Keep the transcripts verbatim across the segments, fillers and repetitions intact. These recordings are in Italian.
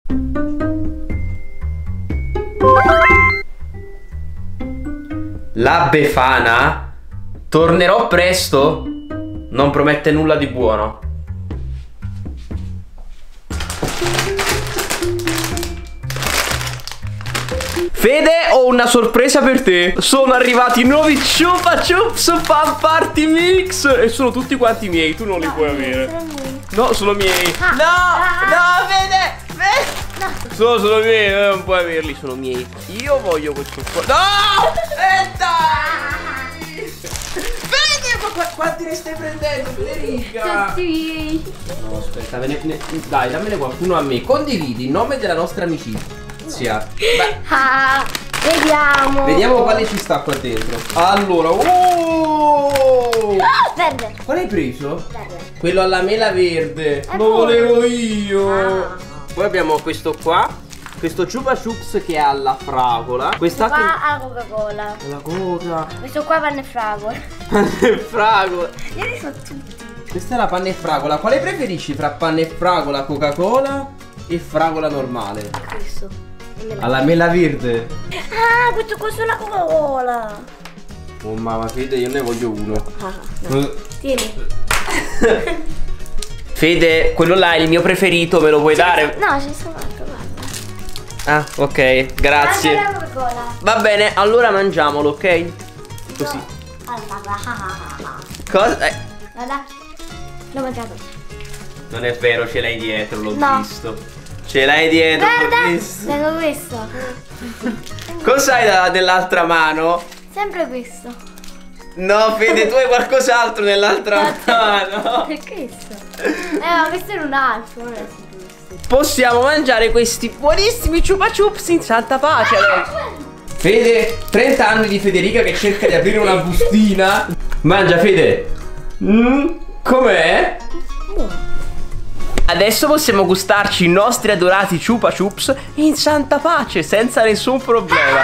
La Befana? Tornerò presto? Non promette nulla di buono. Fede, ho una sorpresa per te. Sono arrivati nuovi Chupa Chups Fan Party Mix. E sono tutti quanti miei, tu non li puoi avere. No, sono miei. No, no, Fede, Fede. No. Sono, sono miei, non puoi averli, sono miei. Io voglio questo qua. No! E dai! Fede, ma qu quanti ne stai prendendo, Federica? Sì. No, aspetta, ne, ne, dai, dammene qualcuno a me. Condividi in nome della nostra amicizia. Beh. Ah, vediamo. Vediamo quale ci sta qua dentro. Allora, oh! Verde. Quale hai preso? Verde. Quello alla mela verde. È Lo buono. volevo io. Ah. Poi abbiamo questo qua. Questo Chupa Chups che ha la fragola. Quest'altro Qua ha la Coca-Cola. la coca. Questo qua panne e fragola. Panne e fragola. Io li so tutti. Questa è la panna e fragola. Quale preferisci fra panna e fragola, Coca-Cola e fragola normale? Questo. Alla mela verde. Ah, questo qua è la Coca-Cola. Oh mamma, Fede, io ne voglio uno. Ah, no. Tieni. Fede, quello là è il mio preferito, me lo puoi dare? No, c'è solo altro, guarda. Ah, ok, grazie. Anche la Coca-Cola. Va bene, allora mangiamolo, ok? Così. Cosa? Eh, Guarda. L'ho mangiato. non è vero, ce l'hai dietro, l'ho No. visto. Ce l'hai dietro, l'ho Guarda, visto. tengo questo. Cos'hai da- nell'altra mano? Sempre questo. No, Fede, tu hai qualcos'altro nell'altra mano. È questo. Eh, ma questo è un altro, non è questo. Possiamo mangiare questi buonissimi Chupa Chups in santa pace adesso. Fede, trenta anni di Federica che cerca di aprire una bustina. Mangia, Fede. Mm, com'è? Buono. Adesso possiamo gustarci i nostri adorati Chupa Chups in santa pace, senza nessun problema.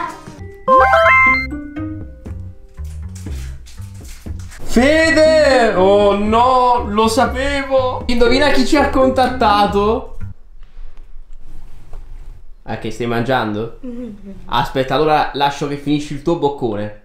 Fede! Oh no, lo sapevo! Indovina chi ci ha contattato? Ah, che stai mangiando? Aspetta, allora lascio che finisci il tuo boccone.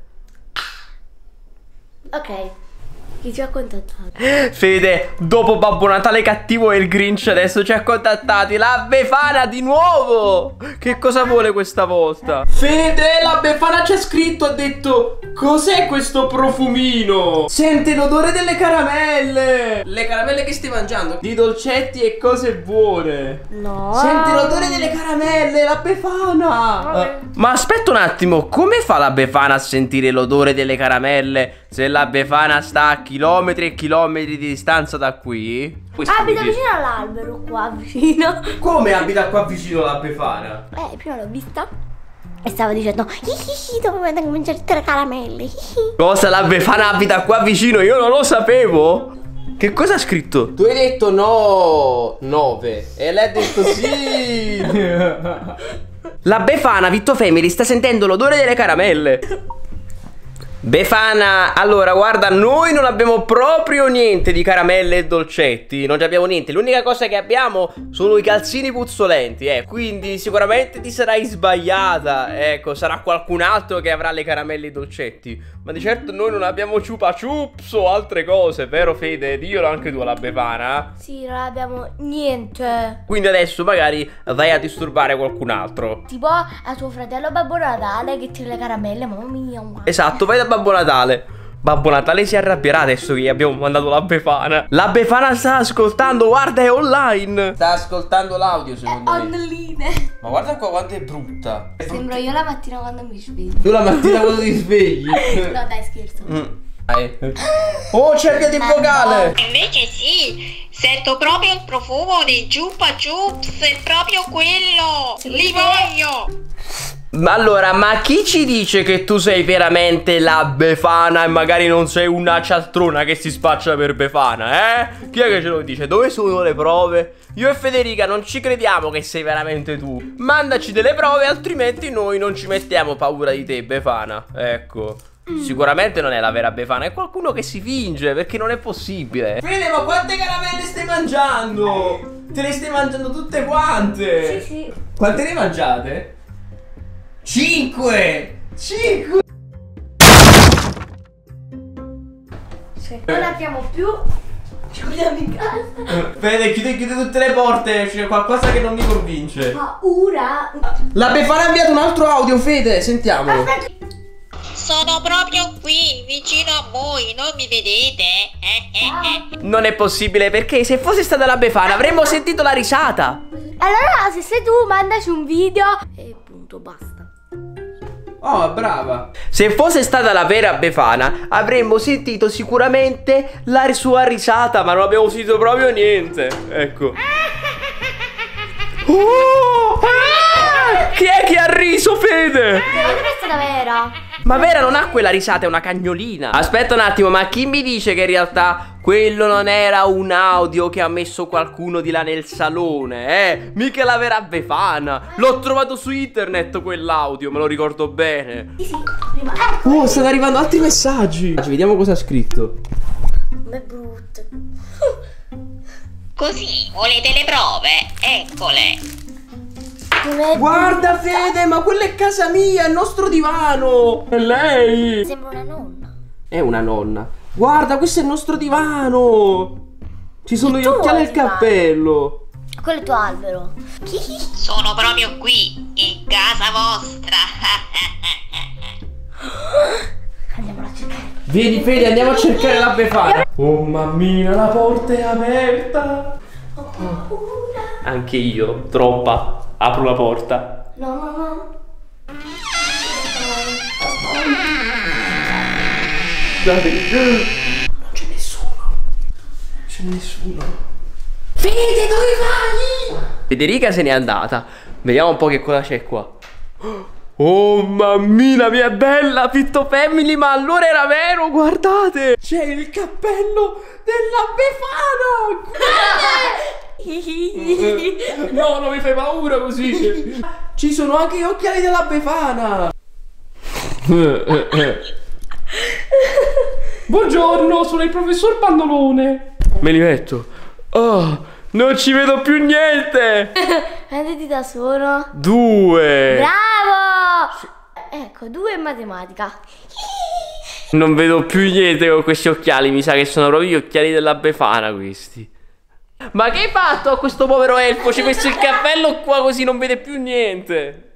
Ok. Chi ci ha contattato? Fede, dopo Babbo Natale cattivo e il Grinch, adesso ci ha contattati la Befana di nuovo! Che cosa vuole questa volta? Fede, la Befana ci ha scritto, ha detto: cos'è questo profumino? Sente l'odore delle caramelle! Le caramelle che stai mangiando? Di dolcetti e cose buone. No. Sente l'odore delle caramelle, la Befana! Eh, ma aspetta un attimo, come fa la Befana a sentire l'odore delle caramelle se la Befana sta a chilometri e chilometri di distanza da qui? Questo Abita mi dice- vicino all'albero qua vicino. Come abita qua vicino la Befana? Eh, prima l'ho vista e stava dicendo hihihi, dopo vengo a mangiare tutte le caramelle. Hihi. Cosa, la Befana abita qua vicino? Io non lo sapevo. Che cosa ha scritto? Tu hai detto no, nove. E lei ha detto sì. La Befana, Vitto Family, sta sentendo l'odore delle caramelle. Befana, allora guarda, noi non abbiamo proprio niente di caramelle e dolcetti. Non abbiamo niente. L'unica cosa che abbiamo sono i calzini puzzolenti, eh. Quindi sicuramente ti sarai sbagliata. Ecco, sarà qualcun altro che avrà le caramelle e i dolcetti. Ma di certo noi non abbiamo Chupa Chups o altre cose, vero Fede? Diglielo anche tu alla Befana. Sì, non abbiamo niente. Quindi adesso magari vai a disturbare qualcun altro. Tipo a tuo fratello Babbo Natale che tira le caramelle, mamma mia. Wow. Esatto, vai da Babbo Natale. Babbo Natale si arrabbierà adesso che gli abbiamo mandato la Befana. La Befana sta ascoltando, guarda, è online. Sta ascoltando l'audio secondo me. Online. Ma guarda qua quanto è brutta. Sembro io la mattina quando mi sveglio. Tu la mattina quando ti svegli. No, dai, scherzo. Mm. Dai. Oh, cerca di vocale. Invece sì, sento proprio il profumo dei Chupa Chups, è proprio quello, li voglio! Ma allora, ma chi ci dice che tu sei veramente la Befana e magari non sei una cialtrona che si spaccia per Befana, eh? Chi è che ce lo dice? Dove sono le prove? Io e Federica non ci crediamo che sei veramente tu. Mandaci delle prove, altrimenti noi non ci mettiamo paura di te, Befana. Ecco. Sicuramente non è la vera Befana, è qualcuno che si finge, perché non è possibile. Fede, ma quante caramelle stai mangiando? Te le stai mangiando tutte quante? Sì, sì. Quante ne mangiate? Cinque! Cinque! Sì. Non abbiamo più. Ci chiudiamo in casa. Fede, chiude, chiude tutte le porte, c'è qualcosa che non mi convince. Paura. La Befana ha inviato un altro audio, Fede, sentiamolo. Sono proprio qui, vicino a voi, non mi vedete? Eh, eh, eh. Non è possibile, perché se fosse stata la Befana avremmo sentito la risata. Allora, se sei tu, mandaci un video e punto, basta. Oh, brava. Se fosse stata la vera Befana avremmo sentito sicuramente la sua risata, ma non abbiamo sentito proprio niente. Ecco. Oh, ah! Chi è che ha riso, Fede? Secondo me è stata vera. Ma Vera non ha quella risata, è una cagnolina. Aspetta un attimo, ma chi mi dice che in realtà quello non era un audio che ha messo qualcuno di là nel salone, eh? Mica la vera Befana. L'ho trovato su internet quell'audio, me lo ricordo bene. Sì, sì, prima. Ecco. Oh, stanno arrivando altri messaggi. Vediamo cosa ha scritto. È brutto. Così, volete le prove? Eccole. Guarda, Fede, ma quella è casa mia, è il nostro divano. È lei. Sembra una nonna. È una nonna. Guarda, questo è il nostro divano. Ci sono gli occhiali e il cappello. Quello è il tuo albero. Sono proprio qui, in casa vostra. Andiamola a cercare. Vieni, Fede, andiamo a cercare la Befana. Oh mammina, la porta è aperta. Ho paura. Anche io, troppa. Apro la porta. No, no, no. Guardate. Non c'è nessuno. Non c'è nessuno. Fede, dove vai? Federica se n'è andata. Vediamo un po' che cosa c'è qua. Oh mammina mia bella, Fitto Family, ma allora era vero, guardate. C'è il cappello della Befana. No, non mi fai paura così. Ci sono anche gli occhiali della Befana. Buongiorno, sono il professor Pannolone. Me li metto. Oh, non ci vedo più niente. Vediti da solo. Due. Bravo. Ecco, due in matematica. Non vedo più niente con questi occhiali. Mi sa che sono proprio gli occhiali della Befana questi. Ma che hai fatto a questo povero elfo? Ci hai messo il cappello qua così non vede più niente.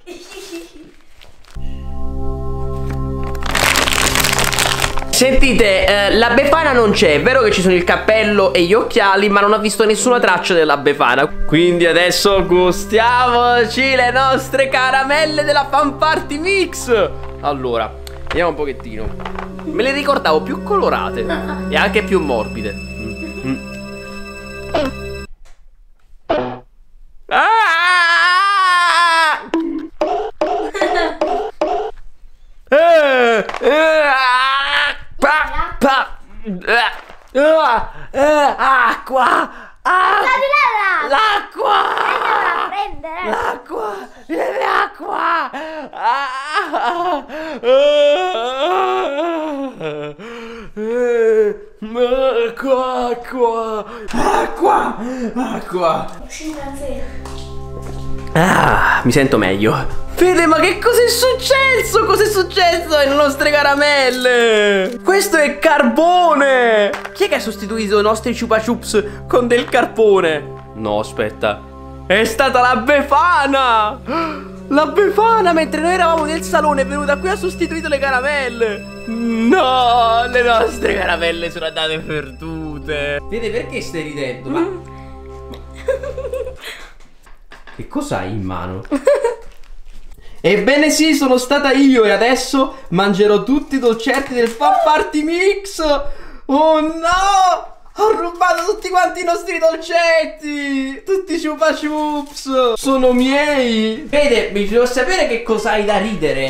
Sentite, eh, la Befana non c'è. È vero che ci sono il cappello e gli occhiali, ma non ho visto nessuna traccia della Befana. Quindi adesso gustiamoci le nostre caramelle della Fan Party Mix. Allora, vediamo un pochettino. Me le ricordavo più colorate e anche più morbide. Mm. Ah! Eh, eh, pa, pa, eh, eh, acqua! Ah, l'acqua! Prendere. L'acqua! Viene acqua! Ah, acqua, acqua, acqua, acqua. Ah, mi sento meglio. Fede, ma che cosa è successo? Cosa è successo alle nostre caramelle? Questo è carbone. Chi è che ha sostituito i nostri Chupa Chups con del carbone? No, aspetta. È stata la Befana. La Befana, mentre noi eravamo nel salone, è venuta qui e ha sostituito le caramelle. No, le nostre caramelle sono andate perdute. Fede, perché stai ridendo? Ma... Che cos'hai in mano? Ebbene sì, sono stata io e adesso mangerò tutti i dolcetti del Fan Party Mix. Oh no! Ho rubato tutti quanti i nostri dolcetti! Tutti i Chupa Chups! Sono miei! Fede, mi devo sapere che cosa hai da ridere.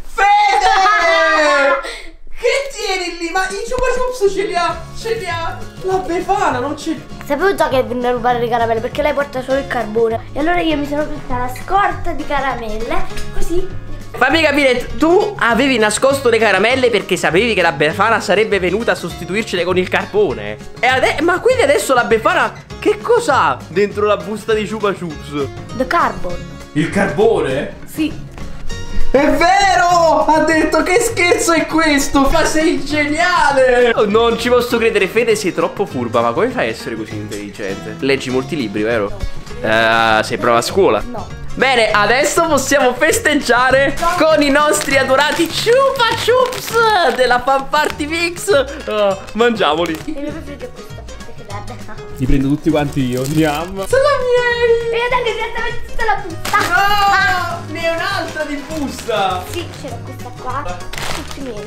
Fede! Che tieni lì? Ma i Chupa Chups ce li ha! Ce li ha! La Befana non ce li... Sapevo già che venne a rubare le caramelle perché lei porta solo il carbone. E allora io mi sono presa la scorta di caramelle. Così Fammi capire, tu avevi nascosto le caramelle perché sapevi che la Befana sarebbe venuta a sostituircele con il carbone. E ade- ma quindi adesso la Befana che cos'ha dentro la busta di Chupa Chups? The carbon. Il carbone? Sì. È vero! Ha detto che scherzo è questo? Ma sei geniale! Oh, non ci posso credere, Fede, sei troppo furba. Ma come fai a essere così intelligente? Leggi molti libri, vero? No. Uh, sei brava a scuola? No. Bene, adesso possiamo festeggiare no. con i nostri adorati Chupa Chups della Fan Party Mix. Uh, mangiamoli. Il mio preferito è questo. Li prendo tutti quanti io. Andiamo. Sono miei. E dai, direttamente tutta la busta. No, ne è un'altra di busta. Sì, c'era questa qua. Tutti miei.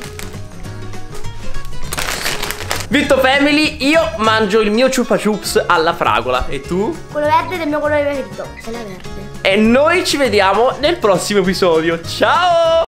Vitto Family, io mangio il mio Chupa Chups alla fragola. E tu? Quello verde del mio colore preferito. Se la verde. E noi ci vediamo nel prossimo episodio. Ciao.